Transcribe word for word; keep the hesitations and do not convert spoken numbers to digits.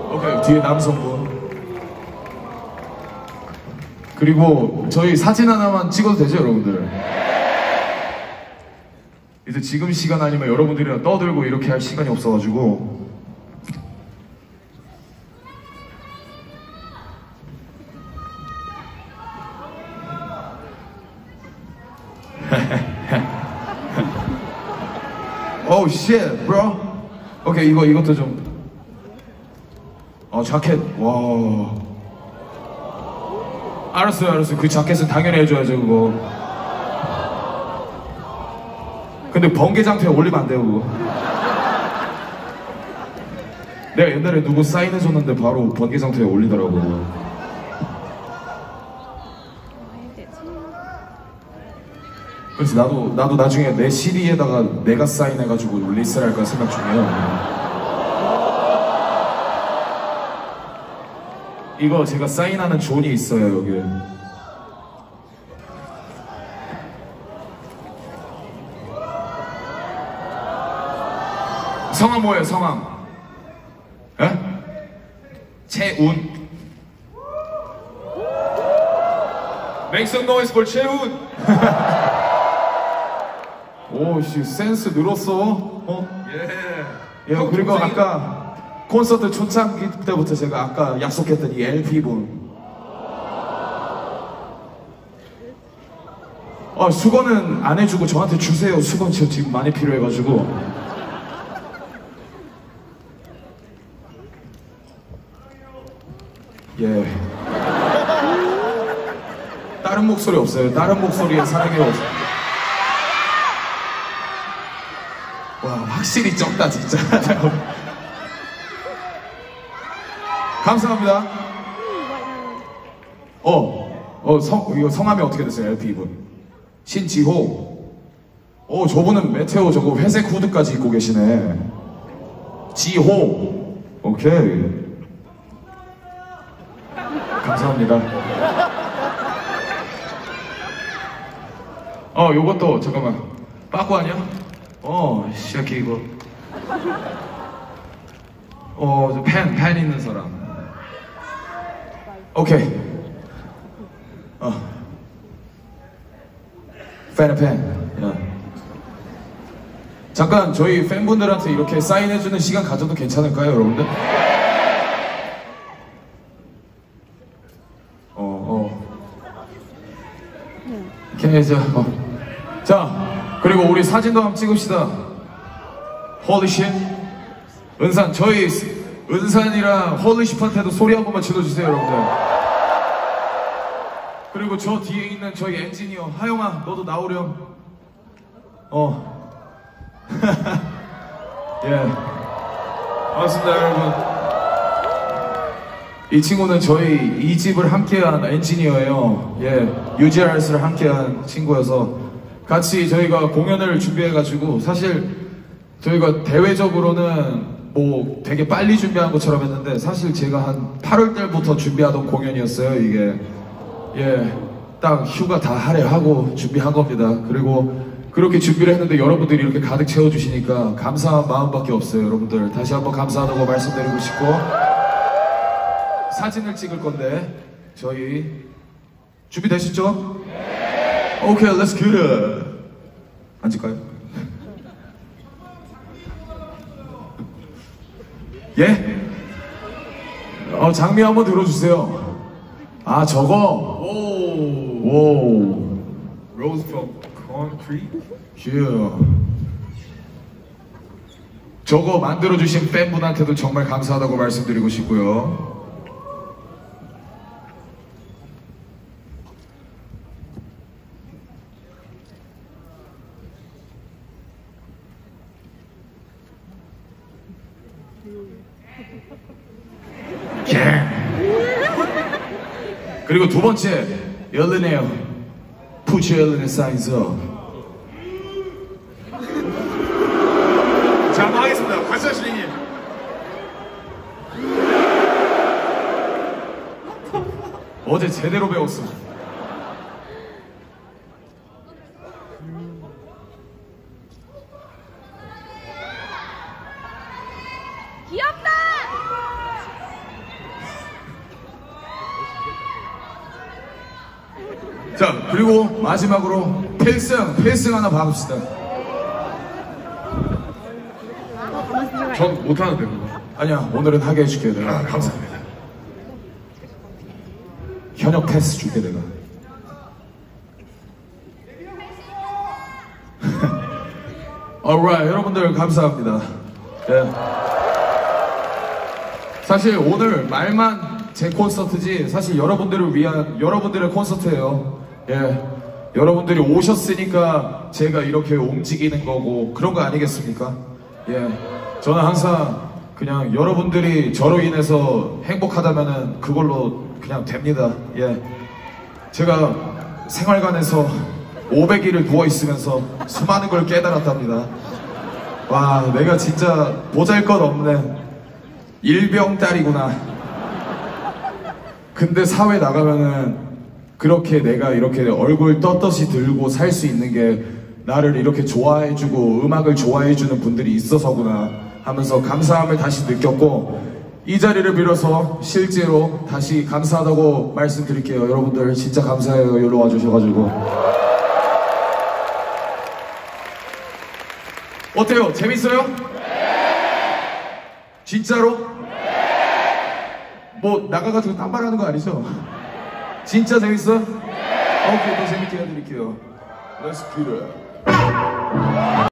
오케이, 뒤에 남성분. 그리고 저희 사진 하나만 찍어도 되죠, 여러분들? 이제 지금 시간 아니면 여러분들이랑 떠들고 이렇게 할 시간이 없어가지고. Oh shit, bro. 오케이, 이거 이것도 좀. 어, 자켓. 와. 알았어요, 알았어요. 그 자켓은 당연히 해줘야죠, 그거. 근데 번개 장터에 올리면 안 돼요, 그거. 내가 옛날에 누구 사인해줬는데 바로 번개 장터에 올리더라고. 그래서 나도 나도 나중에 내 씨디에다가 내가 사인해가지고 리스를 할까 생각 중이에요. 이거 제가 사인하는 존이 있어요, 여기. 성함 뭐예요, 성함? 에? 채운. Make some noise for 채운. 오씨, 센스 늘었어. 어? 예. 예. 그리고 아까 콘서트 초창기 때부터 제가 아까 약속했던 이 엘피분. 어, 수건은 안 해주고 저한테 주세요. 수건 저 지금 많이 필요해가지고. 예. 다른 목소리 없어요. 다른 목소리에 사랑이 없어요. 와, 확실히 적다 진짜. 감사합니다. 어, 어, 성, 이거 성함이 어떻게 됐어요, 엘피분? 신지호. 어, 저분은 메테오 저거 회색 후드까지 입고 계시네. 지호. 오케이. 감사합니다. 어, 요것도 잠깐만. 빠꾸 아니야? 어, 시작해 이거. 어, 저 펜, 펜 있는 사람. 오케이. 어. 펜, 펜. 야. 잠깐 저희 팬분들한테 이렇게 사인해주는 시간 가져도 괜찮을까요, 여러분들? 어, 어. 이렇게 해서. 어. 자, 그리고 우리 사진도 한번 찍읍시다. 홀리쉿. 은산, 저희 은산이랑 홀리쉿한테도 소리 한 번만 질러주세요, 여러분들. 그리고 저 뒤에 있는 저희 엔지니어 하영아, 너도 나오렴. 어. 예. 반갑습니다, 여러분. 이 친구는 저희 이 집을 함께한 엔지니어예요. 예, 유지알스를 함께한 친구여서 같이 저희가 공연을 준비해가지고, 사실 저희가 대외적으로는 뭐 되게 빨리 준비한 것처럼 했는데 사실 제가 한 팔월 달부터 준비하던 공연이었어요, 이게. 예, 딱 휴가 다 할애하고 준비한 겁니다. 그리고 그렇게 준비를 했는데 여러분들이 이렇게 가득 채워주시니까 감사한 마음밖에 없어요. 여러분들 다시 한번 감사하다고 말씀드리고 싶고, 사진을 찍을 건데 저희 준비되셨죠? 네. 오케이, let's get it. 앉을까요? 예? 어, 장미 한번 들어주세요. 아, 저거. 오. 오. Rose from concrete. Yeah. 저거 만들어주신 팬분한테도 정말 감사하다고 말씀드리고 싶고요. 그리고 두 번째, 열리네요. Put your 열리네 signs up. 자, 한번 하겠습니다. 관사실님. 어제 제대로 배웠어. 귀엽다! 자, 그리고 마지막으로 필승, 필승 하나 박읍시다. 전 못하는데 그거. 아니야, 오늘은 하게 해줄게 내가. 아, 감사합니다. 현역 패스 줄게 내가. alright, 여러분들 감사합니다. 예. 사실 오늘 말만 제 콘서트지 사실 여러분들을 위한 여러분들의 콘서트예요. 예. 여러분들이 오셨으니까 제가 이렇게 움직이는 거고 그런 거 아니겠습니까? 예. 저는 항상 그냥 여러분들이 저로 인해서 행복하다면은 그걸로 그냥 됩니다. 예. 제가 생활관에서 오백 일을 누워있으면서 수많은 걸 깨달았답니다. 와, 내가 진짜 보잘것없네 일병딸이구나. 근데 사회 나가면은 그렇게 내가 이렇게 얼굴 떳떳이 들고 살 수 있는 게 나를 이렇게 좋아해주고 음악을 좋아해주는 분들이 있어서구나 하면서 감사함을 다시 느꼈고, 이 자리를 빌어서 실제로 다시 감사하다고 말씀드릴게요. 여러분들 진짜 감사해요. 여기로 와주셔가지고. 어때요? 재밌어요? 네! 진짜로? 네! 뭐 나가가지고 딴말하는 거 아니죠? 진짜 재밌어? 네! 오케이, 더 재밌게 해드릴게요. Let's do it.